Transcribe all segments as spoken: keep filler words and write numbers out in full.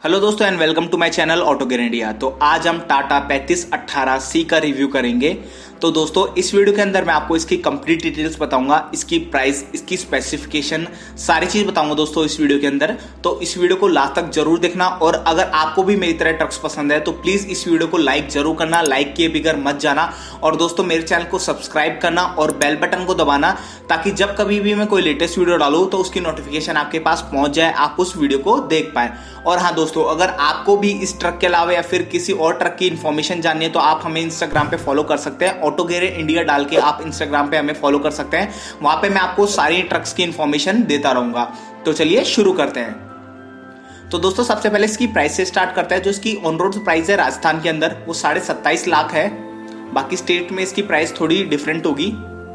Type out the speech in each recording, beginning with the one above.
Hello दोस्तों and welcome to my channel auto gear India. तो आज हम टाटा पैंतीस अठारह सी का रिव्यू करेंगे। तो दोस्तों इस वीडियो के अंदर मैं आपको इसकी कंप्लीट डिटेल्स बताऊंगा, इसकी प्राइस, इसकी स्पेसिफिकेशन, सारी चीज बताऊंगा दोस्तों इस वीडियो के अंदर। तो इस वीडियो को लास्ट तक जरूर देखना और अगर आपको भी मेरी तरह ट्रक्स पसंद है तो प्लीज इस वीडियो को लाइक जरूर करना, लाइक किए बगैर मत जाना। और दोस्तों मेरे चैनल को सब्सक्राइब करना और बेल बटन को दबाना ताकि जब कभी भी मैं कोई लेटेस्ट वीडियो डालूं तो उसकी नोटिफिकेशन आपके पास पहुंच जाए, आप उस वीडियो को देख पाए। और हाँ दोस्तों, अगर आपको भी इस ट्रक के अलावा या फिर किसी और ट्रक की इन्फॉर्मेशन जाननी है तो आप हमें इंस्टाग्राम पे फॉलो कर सकते हैं। ऑटो गेयर इंडिया डाल के आप इंस्टाग्राम पे हमें फॉलो कर सकते हैं, वहां पे मैं आपको सारी ट्रक्स की इन्फॉर्मेशन देता रहूंगा। तो चलिए शुरू करते हैं। तो दोस्तों सबसे पहले इसकी प्राइस से स्टार्ट करते हैं। जो इसकी ऑन रोड प्राइस है राजस्थान के अंदर वो साढ़े सत्ताईस लाख है, बाकी स्टेट में इसकी प्राइस थोड़ी डिफरेंट होगी।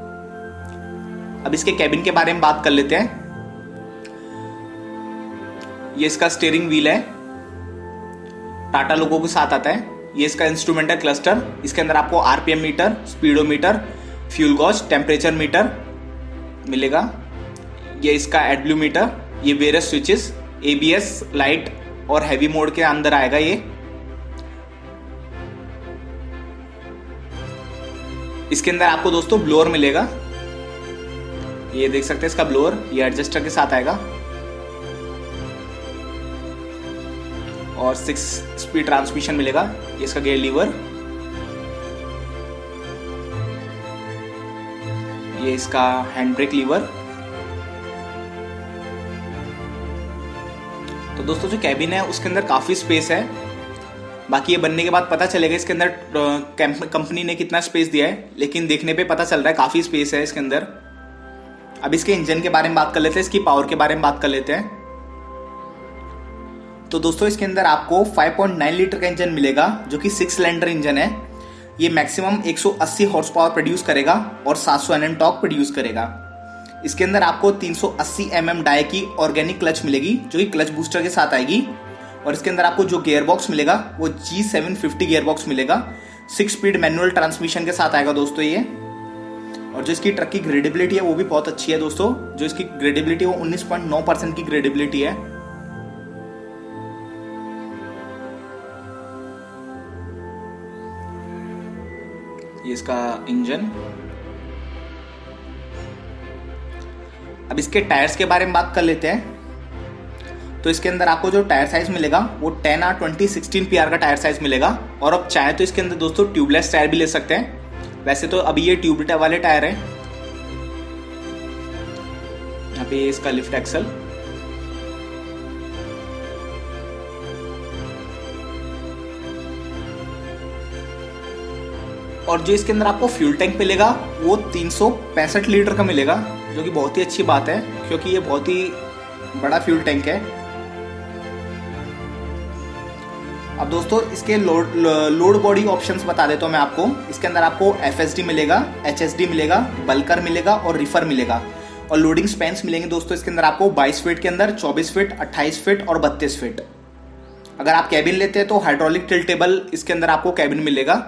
अब इसके कैबिन के बारे में बात कर लेते हैं। ये इसका स्टीयरिंग व्हील है, टाटा लोगो के साथ आता है। ये इसका इंस्ट्रूमेंट है क्लस्टर, इसके अंदर आपको RPM meter, speedometer, fuel gauge, temperature meter मिलेगा। ये इसका एडब्ल्यू मीटर, ये वेरियस स्विचेस, एबीएस, लाइट और हैवी मोड के अंदर आएगा। ये इसके अंदर आपको दोस्तों ब्लोअर मिलेगा, ये देख सकते हैं इसका ब्लोअर, ये एडजस्टर के साथ आएगा। और सिक्स स्पीड ट्रांसमिशन मिलेगा। ये इसका गियर लीवर, ये इसका हैंड ब्रेक लीवर। तो दोस्तों जो कैबिन है उसके अंदर काफी स्पेस है, बाकी ये बनने के बाद पता चलेगा इसके अंदर कंपनी ने कितना स्पेस दिया है, लेकिन देखने पे पता चल रहा है काफी स्पेस है इसके अंदर। अब इसके इंजन के बारे में बात कर लेते हैं, इसकी पावर के बारे में बात कर लेते हैं। तो दोस्तों इसके अंदर आपको पाँच पॉइंट नौ लीटर का इंजन मिलेगा जो कि सिक्स सिलेंडर इंजन है। ये मैक्सिमम एक सौ अस्सी हॉर्स पावर प्रोड्यूस करेगा और सात सौ एनएम टॉर्क प्रोड्यूस करेगा। इसके अंदर आपको तीन सौ अस्सी एमएम डाई की ऑर्गेनिक क्लच मिलेगी जो कि क्लच बूस्टर के साथ आएगी। और इसके अंदर आपको जो गियर बॉक्स मिलेगा वो G seven fifty gear box मिलेगा, सिक्स स्पीड मैनुअल ट्रांसमिशन के साथ आएगा दोस्तों ये। और जो इसकी ट्रक की ग्रेडेबिलिटी है वो भी बहुत अच्छी है दोस्तों। जो इसकी ग्रेडेबिलिटी है वो उन्नीस पॉइंट नौ परसेंट की ग्रेडेबिलिटी है। ये इसका इंजन। अब इसके टायर्स के बारे में बात कर लेते हैं। तो इसके अंदर आपको जो टायर साइज मिलेगा वो ten R twenty sixteen PR का टायर साइज मिलेगा। और अब चाहे तो इसके अंदर दोस्तों ट्यूबलेस टायर भी ले सकते हैं। वैसे तो अभी ये ट्यूब वाले टायर है। यहाँ पे इसका लिफ्ट एक्सल, और जो इसके अंदर आपको फ्यूल टैंक मिलेगा वो तीन सौ पैंसठ लीटर का मिलेगा, जो कि बहुत ही अच्छी बात है क्योंकि ये बहुत ही बड़ा फ्यूल टैंक है। अब दोस्तों इसके लोड लोड बॉडी ऑप्शंस बता देता हूं मैं आपको। इसके अंदर आपको एफएसडी मिलेगा, एचएसडी मिलेगा, बल्कर मिलेगा और रिफर मिलेगा। और लोडिंग स्पैन्स मिलेंगे दोस्तों इसके अंदर आपको बाईस फीट के अंदर, चौबीस फीट, अट्ठाईस फीट और बत्तीस फीट। अगर आप कैबिन लेते हैं तो हाइड्रोलिक टिल्टेबल इसके अंदर आपको कैबिन मिलेगा।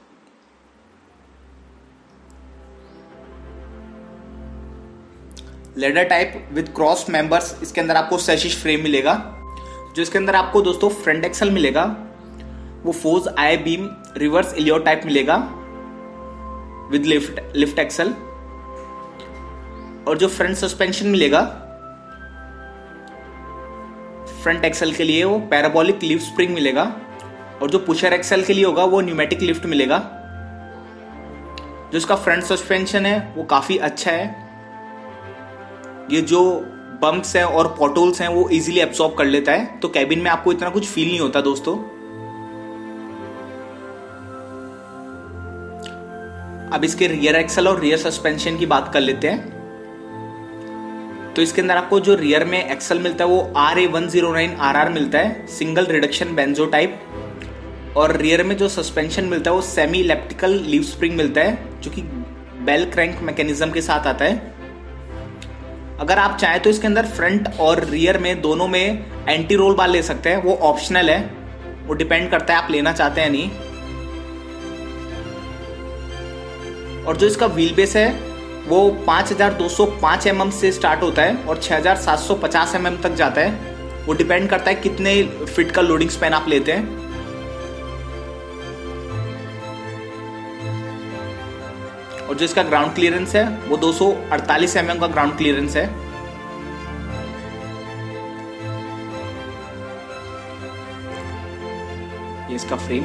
Ladder type with cross members इसके अंदर आपको सैशिश फ्रेम मिलेगा। जो इसके अंदर आपको दोस्तों फ्रंट एक्सल मिलेगा वो force I beam reverse Elliott type मिलेगा विद लिफ्ट लिफ्ट एक्सल। और जो फ्रंट सस्पेंशन मिलेगा फ्रंट एक्सल के लिए वो पैराबोलिक लिफ्ट स्प्रिंग मिलेगा। और जो पुशर एक्सल के लिए होगा वो न्यूमेटिक लिफ्ट मिलेगा। जो इसका फ्रंट सस्पेंशन है वो काफी अच्छा है, ये जो बम्प्स हैं और पॉटहोल्स हैं वो इजीली एब्सॉर्ब कर लेता है, तो कैबिन में आपको इतना कुछ फील नहीं होता दोस्तों। अब इसके रियर एक्सल और रियर सस्पेंशन की बात कर लेते हैं। तो इसके अंदर आपको जो रियर में एक्सल मिलता है वो R A one zero nine R R मिलता है, सिंगल रिडक्शन बेंजो टाइप। और रियर में जो सस्पेंशन मिलता है वो सेमी इलेप्टिकल लीफ स्प्रिंग मिलता है जो कि बेल क्रैंक मैकेनिज्म के साथ आता है। अगर आप चाहें तो इसके अंदर फ्रंट और रियर में दोनों में एंटी रोल बार ले सकते हैं, वो ऑप्शनल है, वो डिपेंड करता है आप लेना चाहते हैं नहीं। और जो इसका व्हील बेस है वो पाँच हज़ार दो सौ पाँच एम एम से स्टार्ट होता है और छह हज़ार सात सौ पचास एम एम तक जाता है। वो डिपेंड करता है कितने फिट का लोडिंग स्पैन आप लेते हैं। और जो इसका ग्राउंड क्लियरेंस है वो दो सौ अड़तालीस एम एम का ग्राउंड क्लियरेंस है। ये इसका फ्रेम।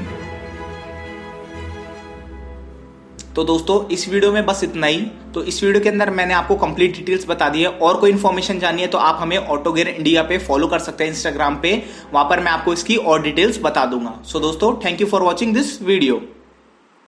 तो दोस्तों इस वीडियो में बस इतना ही। तो इस वीडियो के अंदर मैंने आपको कंप्लीट डिटेल्स बता दी है। और कोई इन्फॉर्मेशन जाननी है तो आप हमें ऑटो गियर इंडिया पे फॉलो कर सकते हैं इंस्टाग्राम पे, वहां पर मैं आपको इसकी और डिटेल्स बता दूंगा। सो दोस्तों thank you for watching this video.